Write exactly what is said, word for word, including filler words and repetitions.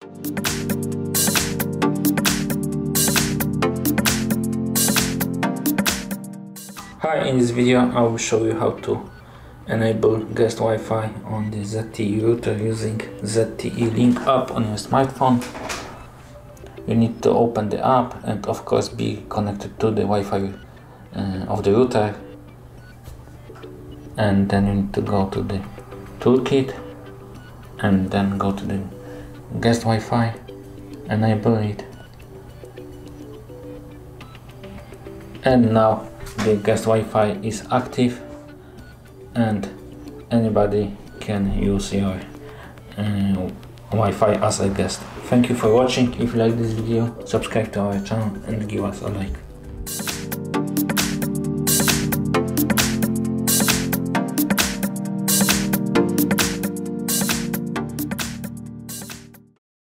Hi, in this video I will show you how to enable guest Wi-Fi on the Z T E router using ZTELink app on your smartphone. You need to open the app and of course be connected to the Wi-Fi uh, of the router, and then you need to go to the toolkit and then go to the guest Wi-Fi, enable it, and now the guest Wi-Fi is active and anybody can use your uh, Wi-Fi as a guest. Thank you for watching. If you like this video, subscribe to our channel and give us a like.